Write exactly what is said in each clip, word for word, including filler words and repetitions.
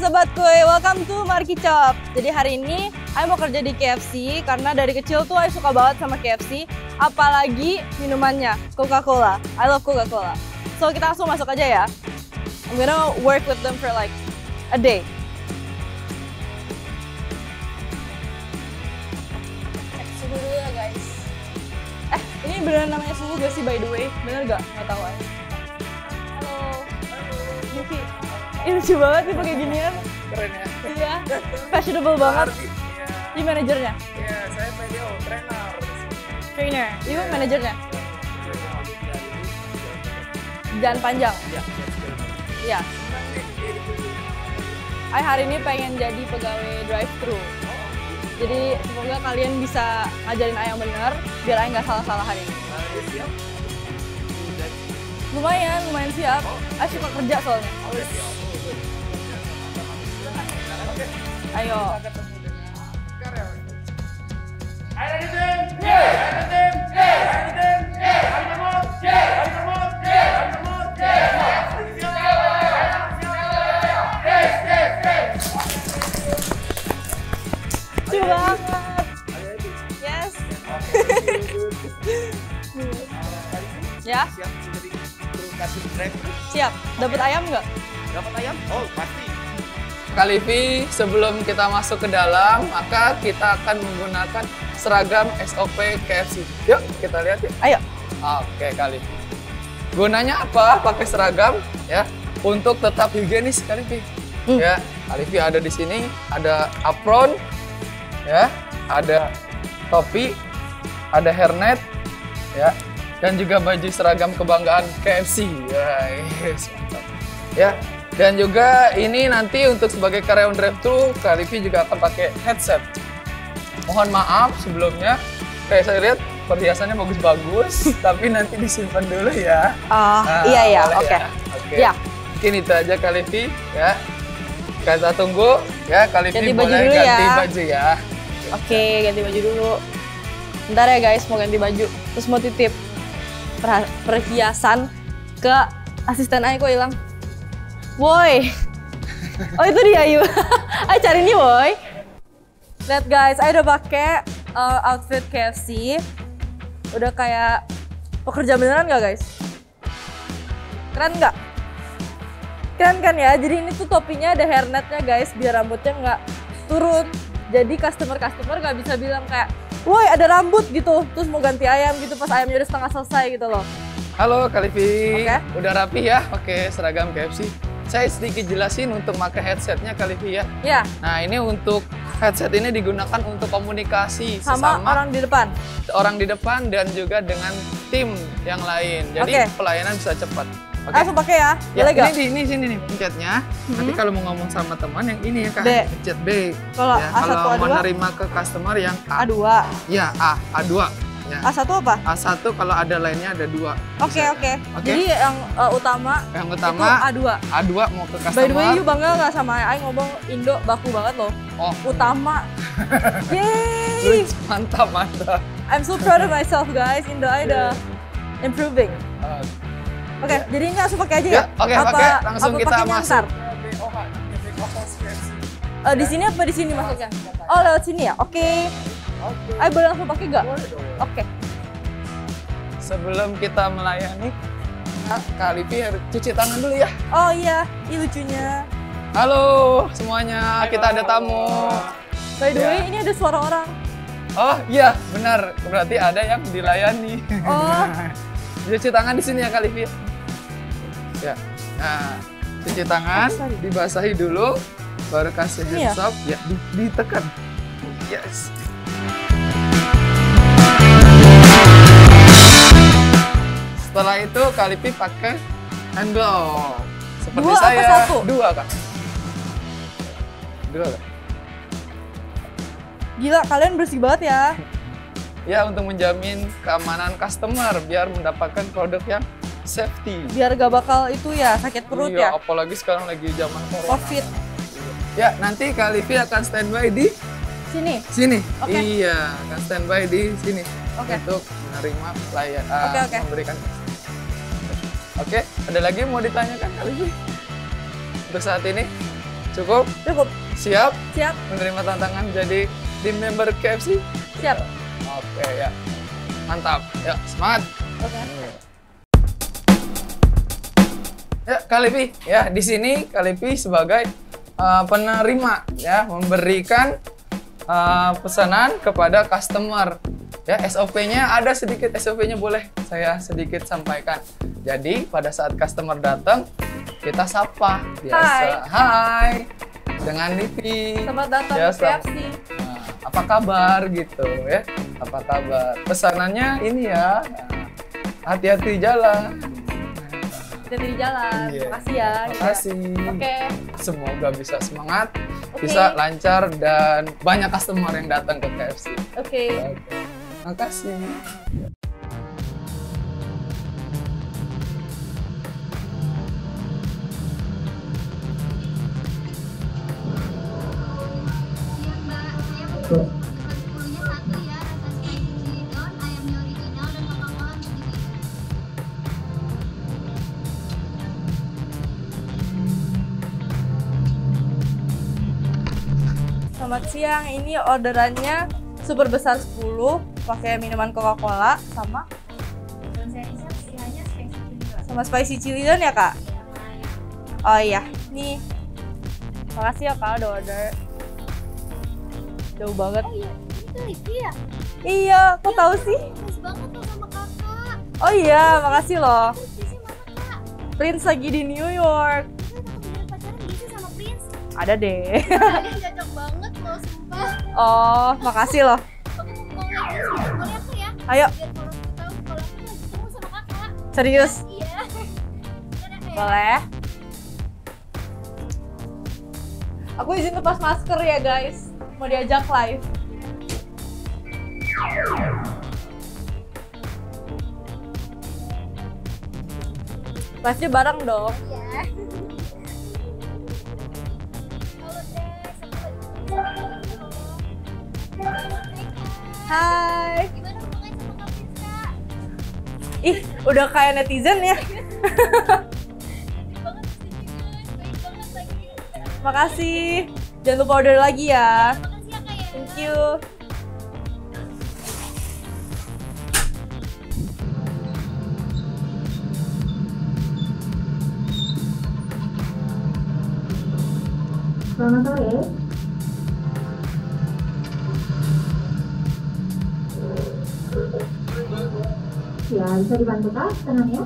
Sobat Kuy, welcome to Marky Chop. Jadi hari ini Ayo mau kerja di K F C karena dari kecil tuh Ayo suka banget sama K F C, apalagi minumannya Coca-Cola. I love Coca-Cola. So kita langsung masuk aja ya. I'm gonna work with them for like a day. Cek suhu dulu ya guys. Eh, ini beneran namanya suhu gak sih by the way? Bener gak? Gak tahu aja. Halo. Yuki. Ini lucu banget nih pakai ginian. Keren ya? Iya, fashionable banget. Iya. Ini manajernya? Iya, saya P D O, trainer. Trainer, itu manajernya? Jalan panjang? Iya. Iya. Ay hari ini pengen jadi pegawai drive-thru. Jadi semoga kalian bisa ngajarin Ay yang bener, biar Ay nggak salah-salah hari ini. Lumayan, lumayan siap. Ay suka kerja soalnya. Ayo. Lucu banget. Yes. Ya. Siap. Dapat ayam nggak? Dapat ayam? Oh, pasti. Kalivi, sebelum kita masuk ke dalam, maka kita akan menggunakan seragam S O P K F C. Yuk, kita lihat yuk. Ayo. Oke, Kalivi. Gunanya apa? Pakai seragam, ya, untuk tetap higienis, Kalivi. Hmm. Ya, Kalivi ada di sini, ada apron, ya, ada topi, ada hairnet, ya, dan juga baju seragam kebanggaan K F C. Ya, yes, mantap. Ya. Dan juga ini nanti untuk sebagai karyawan drive-thru, Kalivi juga akan pakai headset. Mohon maaf sebelumnya, kayak saya lihat perhiasannya bagus-bagus, tapi nanti disimpan dulu ya. Oh, Nah, iya ya, boleh oke. ya? Oke. Ya. Mungkin itu aja Kalivi, ya. Kita tunggu, ya Kalivi Ganti baju boleh dulu ganti ya. baju ya. Oke, ganti baju dulu. Bentar ya guys, mau ganti baju. Terus mau titip perha- perhiasan ke asisten Ay kok hilang. Woi, oh itu dia Ayu. Ayo cari nih woi. Lihat guys, Ayu udah pakai uh, outfit K F C. Udah kayak pekerja beneran nggak guys? Keren nggak? Keren kan ya? Jadi ini tuh topinya ada hairnetnya guys, biar rambutnya nggak turun. Jadi customer-customer nggak bisa bilang kayak, woi ada rambut gitu, terus mau ganti ayam gitu pas ayamnya udah setengah selesai gitu loh. Halo Kalivi, Oke. udah rapi ya pakai seragam K F C. Saya sedikit jelasin untuk pakai headsetnya Kalivi ya. Ya, Nah ini untuk headset ini digunakan untuk komunikasi sama, sesama orang di depan. orang di depan dan juga dengan tim yang lain. Jadi Oke. pelayanan bisa cepat. Oke. Langsung pakai ya, Ya, boleh ini gak? di ini sini nih pencetnya. Nanti kalau mau ngomong sama teman yang ini ya Kak, B. pencet B. Kalau Ya, A satu, kalau A mau dua? nerima ke customer yang A A. dua. Ya A, A2. Ya. A satu apa? A satu kalau ada lainnya ada dua. Oke, Bisa. oke. Oke. Jadi yang uh, utama, Yang itu utama A dua. A2 mau ke customer. By the way, you bangga gak sama Ay ngomong Indo baku banget loh. Oh, Utama. Yeay! lucu. Mantap, mantap. I'm so proud of myself guys. Indo Ay udah improving. Uh, Oke, jadi ini langsung pakai aja ya? Ya, oke, Apa- pakai. Langsung apa kita pakainya masuk. ntar? Eh, di sini apa di sini masuknya? Oh, lewat sini ya? Oke. Ay boleh langsung pakai gak? Oke. Sebelum kita melayani, Kalivi harus cuci tangan dulu ya. Oh iya, ini lucunya. Halo semuanya, kita ada tamu. By the Ya. way, ini ada suara orang. Oh iya, benar. Berarti ada yang dilayani. Oh. Cuci tangan di sini ya Kalivi. Ya. Nah, cuci tangan, Oh, sorry. dibasahi dulu, baru kasih Ini ya? hands up. Ya, di- ditekan. Yes. Setelah itu Kalivi pakai hand glove. Seperti Dua apa saya. satu? Dua, Kak. Dua, Kak. Gila, kalian bersih banget ya. Ya, untuk menjamin keamanan customer biar mendapatkan produk yang safety. Biar gak bakal itu ya, sakit perut Iya, ya. apalagi sekarang lagi zaman corona. Covid. Ya, nanti Kalivi akan standby di Sini. sini. Oke. Iya, akan standby di sini Oke. untuk menerima pelayan, uh, Oke, oke. memberikan. Oke, ada lagi mau ditanyakan Kalivi? Untuk saat ini? Cukup? Cukup. Siap? Siap. Menerima tantangan jadi tim member K F C? Siap. Oke ya. Mantap. Ya, semangat. Oke. Ya, Kalipi. Ya, di sini Kalipi sebagai uh, penerima ya, memberikan uh, pesanan kepada customer. Ya, S O P-nya ada sedikit, S O P-nya boleh saya sedikit sampaikan. Jadi, pada saat customer datang, kita sapa biasa. Hai. Hai. Dengan Lipi. Selamat datang ya, di K F C. Nah, apa kabar gitu ya? Apa kabar? Pesanannya ini ya. Nah, hati-hati jalan. Hati-hati di jalan. Iya. Makasih ya. Makasih. Oke. Okay. Semoga bisa semangat, Okay. bisa lancar dan banyak customer yang datang ke K F C. Oke. Okay. Oke. Makasih. Selamat siang, ini orderannya super besar sepuluh pakai minuman Coca-Cola sama sama spicy chili don ya kak? Oh iya, nih makasih ya kak udah order. Jauh banget. Oh iya, itu Lipi ya? Iya, kok tahu sih? Pas banget tuh sama kakak. Oh iya, makasih loh. Terus Prince mana kak? Prince lagi di New York. Kita takut bener pacaran bisa sama Prince. Ada deh. Kalian cocok banget loh, sumpah. Oh, makasih loh. Oke, mau lihat Prince ya? Mau lihat tuh ya? Ayo. Biar kalau aku tahu kalau aku lagi ketemu sama kakak. Serius? Iya. Bener ya? Boleh. Aku izin lepas masker ya guys. Mau diajak live. Live-nya bareng dong. Iya. Halo Des, aku lagi Hai. Gimana hubungannya sama Kak Prince kak? Ih, udah kayak netizen ya. Baik banget disini guys, baik banget lagi. Makasih. Jangan lupa order lagi ya. Makasih ya kak ya. Thank you. Selamat sore. Ya, bisa dibantu kak, tenang ya.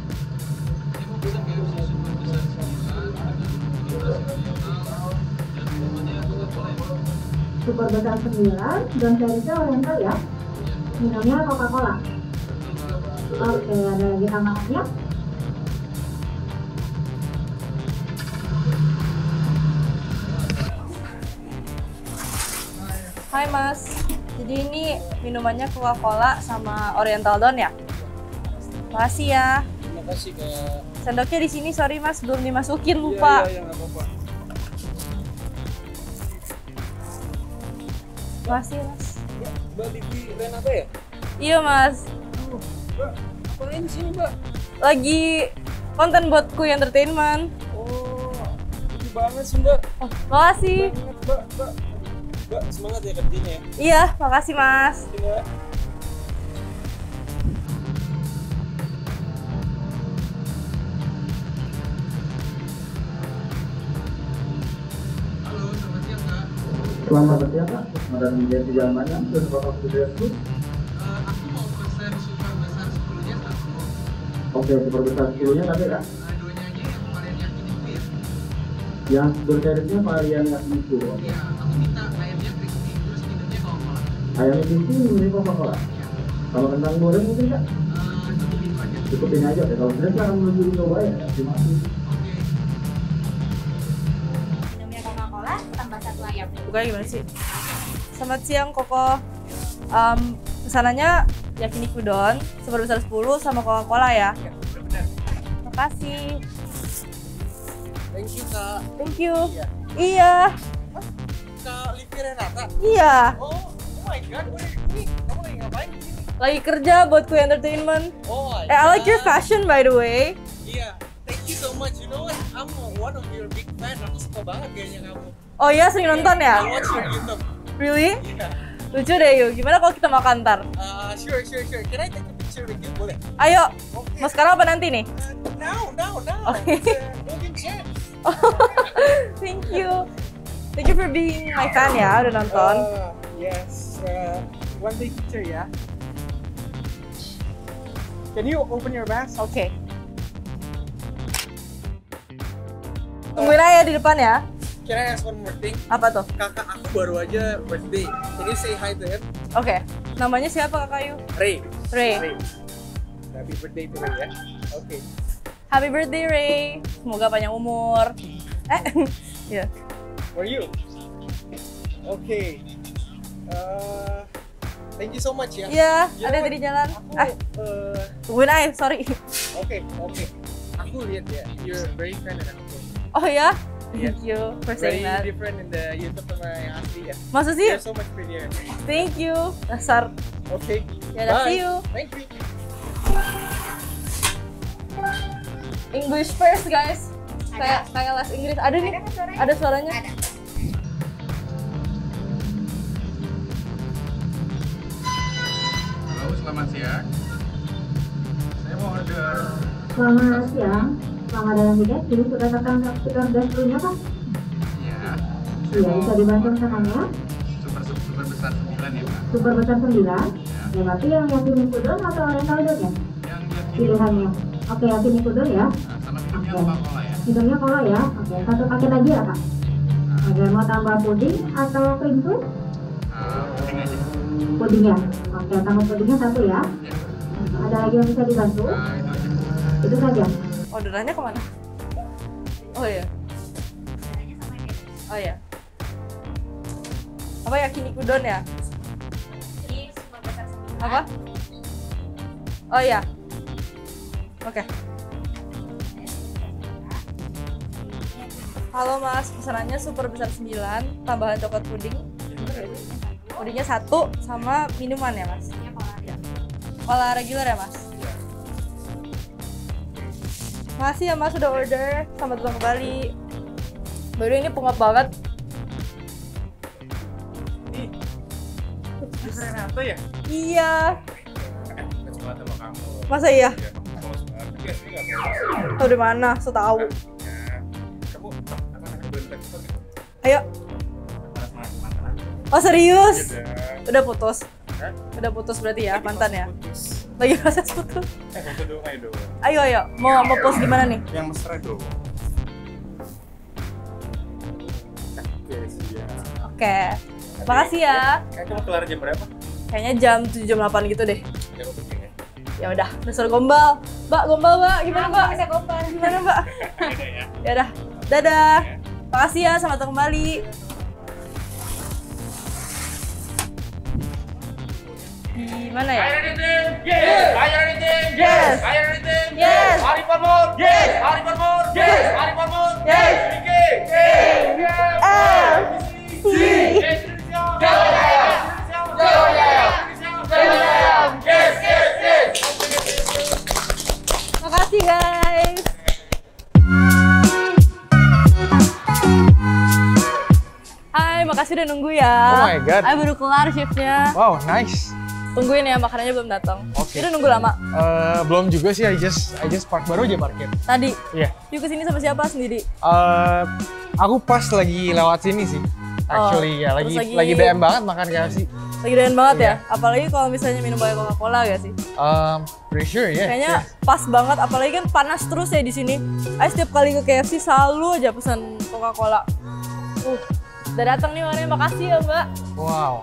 Super besar sembilan, dan servisnya oriental ya. Minumnya Coca-Cola. Oke, ada lagi tambahannya? Hai Mas. Jadi ini minumannya Coca-Cola sama Oriental Don ya? Makasih ya. Terima kasih kak. Sendoknya di sini, sorry Mas, belum dimasukin, lupa. Iya, iya, nggak apa-apa. Makasih Mas. Mbak Lipi Renata ya? Iya Mas. Mbak, apain di sini mbak? Lagi konten buat Kuy Entertainment. Oh, lucu banget sih mbak. Oh, makasih. Banget mbak, mbak. Mbak, semangat ya kerjanya ya. Iya, makasih Mas. Ini, Mbak. Selamat siang Kak, Madam Jati Jalan mana? Sudah Bapak sudah itu? Aku mau pesen super besar sepuluhnya satu. Oke, super besar sepuluhnya tapi Kak? Nah, duanya aja yang varian yakiniku ya. Yang berservisnya varian yakiniku. Iya, aku minta ayamnya crispy, terus minumnya Coca-Cola. Ayamnya crispy, minumnya Coca-Cola. Kalau kentang goreng mungkin Kak? Eh, cukup itu aja. Cukup ini aja deh, kalau sudah akan menuju coba ya. Terima kasih. Oke. Minumnya Coca-Cola tambah satu ayam. Bukannya gimana sih? Selamat siang Koko. Um, pesanannya yakiniku don, super besar sepuluh sama Coca-Cola ya. Ya, benar-benar. Makasih. Thank you kak. Thank you. Iya. Iya. Kak Lipi Renata. Iya. Oh, oh my god, gue ini kamu lagi ngapain di sini? Lagi kerja buat Kuy Entertainment. Oh my Eh, I like your god. fashion by the way. Iya, thank you so much. You know what? I'm one of your big fan. Aku suka banget kayaknya kamu. Oh iya, sering nonton ya? I watch your YouTube. Really? Yeah. Lucu deh yuk. Gimana kalau kita makan ntar? Uh, sure, sure, sure. Can I take a picture with you? Boleh? Ayo. Okay. Mau sekarang apa nanti nih? Uh, now, now, now. Okay. It's a golden chance. Thank you. Thank you for being my fan ya, udah nonton. Uh, yes. Uh, one big picture ya. Can you open your mask? Oke. Tungguin aja di depan ya. Can I ask one more thing? Apa tuh? Kakak aku baru aja birthday. Can you say hi to him? Oke. Namanya siapa kakak Yu? Ray. Ray. Ray. Happy birthday to Ray ya. Oke. Happy birthday Ray. Semoga panjang umur. Eh, ya. For you. Oke. Okay. Uh, thank you so much ya. Iya, You ada know tadi jalan. Aku, Ah, uh, tungguin aja, sorry. oke, oke. Aku lihat ya, you're very fan dengan aku. Oh ya? Iya. Thank you for Very saying that. different in the YouTube sama yang asli ya. Masa sih? You're so much prettier. Thank you. Dasar. Oke. Ya udah, Bye. see you. Thank you. English first guys. Kayak kayak les Inggris. Ada nih. Ada suaranya. Halo, selamat siang. Saya mau order. Selamat siang. Selamat datang di Gatsby. Sudah datang sekitar Gatsby-nya Pak? Iya. Iya, bisa dibantu pesanannya. Super super besar sembilan ya, Pak. Super besar sembilan. Ya, berarti yang yakiniku udon atau oriental udon ya? Yang yang Pilihannya. Oke, yakiniku udon ya. Nah, sama minumnya Oke. Coca-Cola ya. Minumnya cola ya. Oke, satu paket aja ya Pak. Oke, mau tambah puding atau cream cheese? Uh, puding aja. Pudingnya. Oke, tambah pudingnya satu ya. Ya. Ada lagi yang bisa dibantu? Nah, itu aja. Itu saja. Orderannya kemana? Oh iya. Oh iya. Apa yakiniku udon ya? Apa? Oh iya. Oke. Halo Mas, pesanannya super besar sembilan, tambahan coklat puding. Pudingnya satu sama minuman ya Mas? Iya. Cola regular ya Mas? Makasih ya Mas udah order, selamat datang kembali. Baru ini pengap banget. Ih. Ini Renato ya? Iya. Suka sama kamu. Masa iya? Ya, kamu polos banget. Iya, ini nggak polos. Tau di mana? So tahu. Ya. Kamu apa namanya belum telepon ya? Ayo. Mantan mantan. Oh serius? Udah. Udah putus? Hah? Udah putus berarti ya mantan ya? Putus. Lagi proses putus. Eh, foto dong, ayo dong. Ayo ayo, mau mau post di mana nih? Yang mesra dong. Oke, siap. Oke. Makasih ya. Kayak kamu kelar jam berapa? Kayaknya jam tujuh jam delapan gitu deh. Ya, aku penting ya. Ya udah, udah suruh gombal. Mbak, gombal, Mbak. Gimana, Mbak? Bisa gombal. Gimana, Mbak? Beda ya. Ya udah. Dadah. Makasih ya, selamat datang kembali. Di mana ya? Yes! Ayo Ritin! Yes. Ayo Ritin! Yes. Hari Parmon! Yes! Hari Parmon! Yes. Hari Parmon! Yes. Riki! L. C. Yes! Jaya! Jaya! Jaya! Yes! Yes! Yes! Makasih guys. Hai, makasih udah nunggu ya. Oh my God. Ay, baru kelar shiftnya. Wow, nice. Tungguin ya, makanannya belum datang. Oke. Udah nunggu lama. Eh, belum juga sih, I just I just park baru aja parkir. Tadi. Iya. Yuk kesini sama siapa sendiri? Eh, aku pas lagi lewat sini sih. Actually ya, terus lagi, lagi- lagi B M banget makan K F C. Lagi doyan banget Iya. ya. Apalagi kalau misalnya minum banyak Coca-Cola gak sih? Um, pretty sure ya. Kayaknya pas banget. Apalagi kan panas terus ya di sini. Ayo setiap kali ke K F C selalu aja pesan Coca-Cola. Uh, udah datang nih orangnya. Makasih ya Mbak. Wow.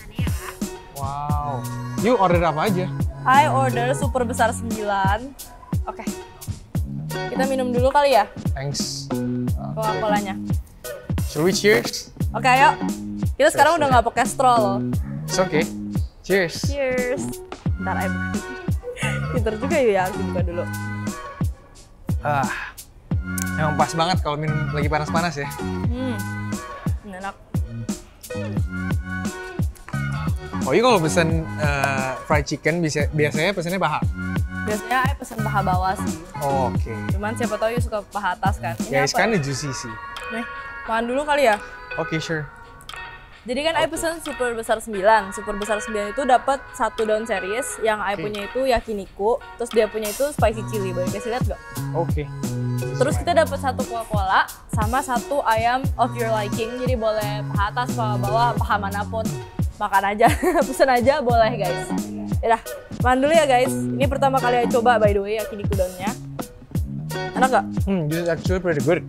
Wow. Yuk order apa aja? I order super besar sembilan. Oke. Kita minum dulu kali ya Thanks. Coca-Colanya. Shall we cheers? Oke ayo. Kita sekarang udah nggak pakai straw loh. It's okay. Cheers. Cheers. Ntar ayo. Pinter juga ya, harus dibuka dulu. Ah, emang pas banget kalau minum lagi panas-panas ya. Hmm. Enak. Oh iya kalau pesen uh, fried chicken bisa, biasanya pesennya paha? Biasanya Ai pesen paha bawah sih. Oh, oke. Okay. Cuman siapa tahu you suka paha atas kan. Ini Guys, apa? kan juicy sih. Nih, makan dulu kali ya. Oke, okay, sure. Jadi kan Ai pesen super besar sembilan. Super besar sembilan itu dapat satu daun series. Yang Ai Okay. punya itu yakiniku. Terus dia punya itu spicy chili. Boleh kasih lihat gak? Oke. Okay. Terus kita dapat satu Coca-Cola sama satu ayam of your liking. Jadi boleh paha atas, paha bawah, paha manapun. Makan aja, pesen aja boleh guys. Yaudah, makan dulu ya guys. Ini pertama kali Ai coba by the way yakiniku daunnya. Enak gak? Hmm, this is actually pretty good.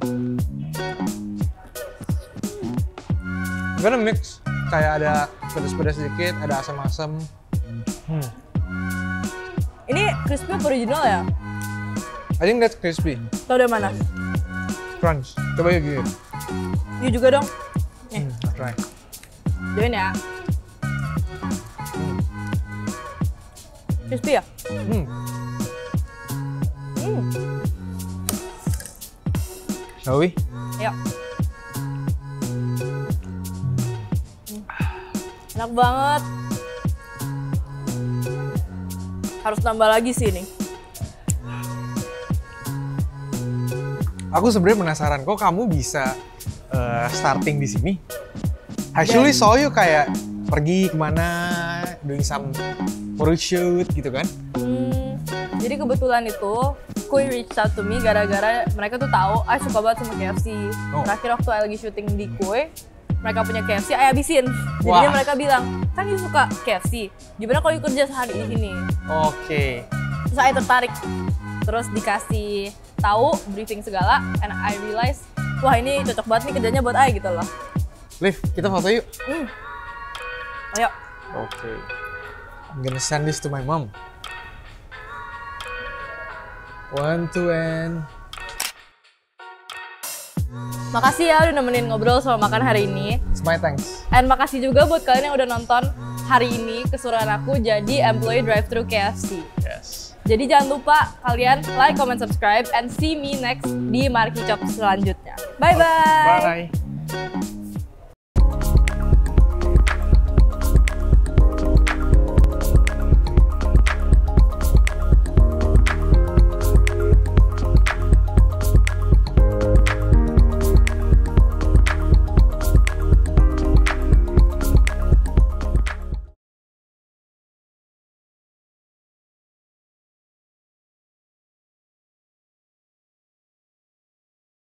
Gonna mix, kayak ada pedas-pedas sedikit, ada asam-asam. Hmm. Ini crispy apa original ya? I think that's crispy. Tau dari mana? Crunch. Coba yuk gini. You juga dong. Nih, Hmm, I'll try. join ya. Crispy ya? Hmm. Hmm. Shall we? Yuk. Enak banget. Harus nambah lagi sih ini. Aku sebenarnya penasaran, kok kamu bisa uh, starting di sini? I actually saw you kayak pergi kemana, doing some photo shoot gitu kan? Hmm, jadi kebetulan itu Koi reach out to me gara-gara mereka tuh tahu I suka banget sama K F C. Oh. Terakhir waktu I lagi syuting di Koi, mereka punya K F C, I habisin. Jadi Wah. mereka bilang, kan you suka K F C, gimana kalau you kerja sehari di sini? Oke. Terus I tertarik, terus dikasih tahu briefing segala, and I realize, wah ini cocok banget nih kerjanya buat I gitu loh. Liv, kita foto yuk. Hmm. Ayo. Oke. I'm gonna send this to my mom. One, two, and... Makasih ya udah nemenin ngobrol sama makan hari ini. It's my thanks. And makasih juga buat kalian yang udah nonton hari ini keseruan aku jadi employee drive-thru K F C. Yes. Jadi jangan lupa kalian like, comment, subscribe, and see me next di Marky Chop selanjutnya. Bye-bye! Bye.